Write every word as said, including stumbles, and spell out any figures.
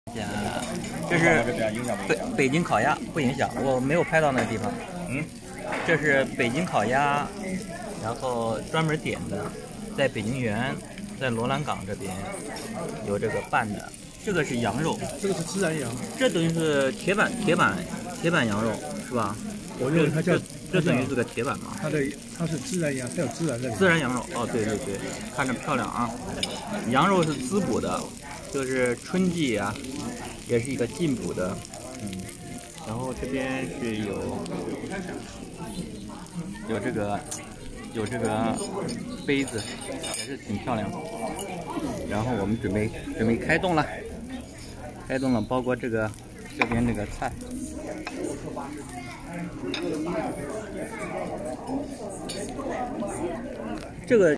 啊，这是北北京烤鸭，不影响，我没有拍到那个地方。嗯，这是北京烤鸭，然后专门点的，在北京园，在罗兰港这边有这个拌的。这个是羊肉， 这个是孜然羊， 这等于是铁板铁板铁板羊肉是吧？ 我认为它叫这这等于是个铁板嘛？ 它的它是孜然羊，它有孜然在里面。 孜然羊肉，哦，对对对，看着漂亮啊！羊肉是滋补的，就是春季啊，也是一个进补的，嗯。然后这边是有有这个有这个杯子，也是挺漂亮的。然后我们准备准备开动了，开动了，包括这个这边这个菜。这个